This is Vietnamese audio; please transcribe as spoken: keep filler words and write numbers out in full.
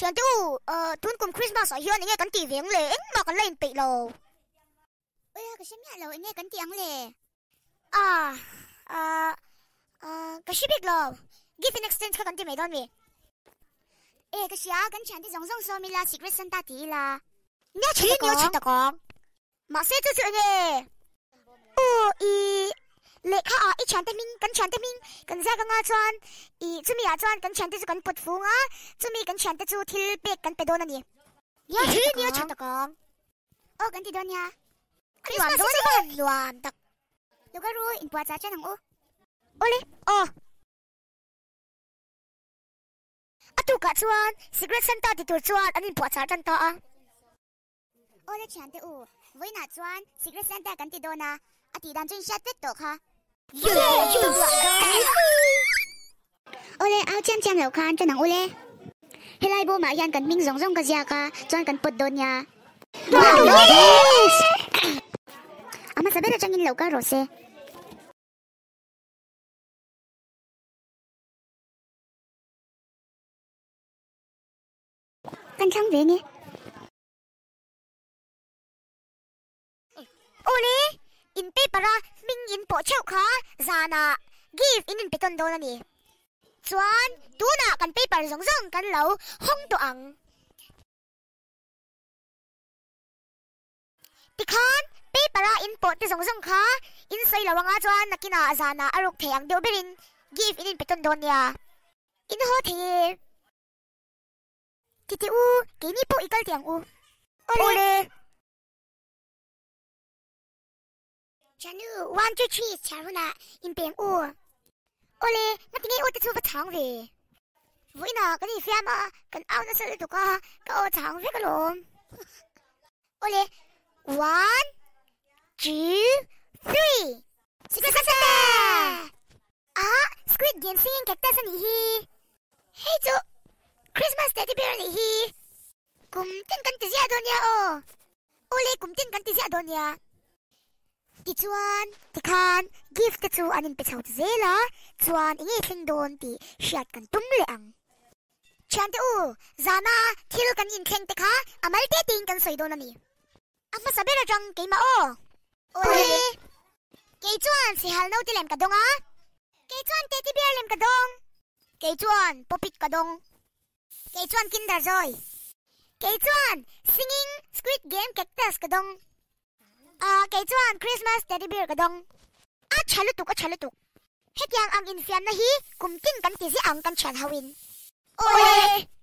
chuyện tu ờ tuần cùng Christmas ở hiền nghe cắn tỉ viếng lệ mà còn lên bị lầu ơi cái xem nhà lầu nghe cắn tiếng lệ à à à cái ship biết lầu give an extent cái cắn tỉ mấy đòn vậy ê cái xia cắn chán thì giống giống so mi là secret Santa tí là nhớ chuyện nhớ chuyện tao con mà sẽ cho chuyện nghe ô y lệ khá à ít chán tao mình cắn chán tao mình cắn ra cái ngã chuan y chúng mi à chuan cắn chán tao cắn bột phung á chúng mi cắn chán tao chú thil bек cắn bê đôn nè nhớ chuyện nhớ chuyện tao con ô cắn tí đôn nha Christmas đôn đi loạn đặc đâu có rồi in bùa giá chân hàng ô ô lê ô à tu cả chuan secret Santa thì tu chuan anh in bùa giá chân to à ô lê chán tao u với nà chuan secret Santa cắn tí đôn à à tí đàn chân sát vết được ha ô lê áo chém chém lẩu khan cho nàng ô lê hay lai bố mà yan cần minh rong rong cái gì cả chuan cần bật đôn nha à mà sao biết là trang in lẩu cá rồi xe căn trăng về nghe ô lê in paper ra minh in bộ chậu khá ra na give in in beton đô nè chuan tu na kan paper rong rong kan lo hong to ang tikhan paper ra in pot te rong rong kha in soi lo wanga chuan nakina za na aruk theng do berin give in in beton đô nia in ho the titi u ke ni po ikal tiang u ole chanu one two three charuna in pem u ole na tingai u te chu ba chang ve vui na cái gì phim mà cần ao nó sẽ được cả cái ô chang ve cái lom ole one two three secret Santa à Squid Game singing cactus ni hi hey chú Christmas teddy bear ni hi cùng tin kan ti sia don ya o ole cùng tin kan ti sia don ya ti chuan ti khan gift chu anin pe chho zela chuan inge thing don ti shat kan tum le ang chan te u zana thil kan in theng te kha amal te ting kan soi don ani amma sabera jang ke ma o ole ke chuan si hal no ti lem ka dong a ke chuan te ti bear lem ka dong ke chuan popit ka dong ke chuan kinder joy ke chuan singing Squid Game cactus ka dong à cái chuan Christmas teddy bear ka dong à chalu tuk a chalu tuk het yang ang in fiam na hi kum tin kan ti si ang kan chan hawin oi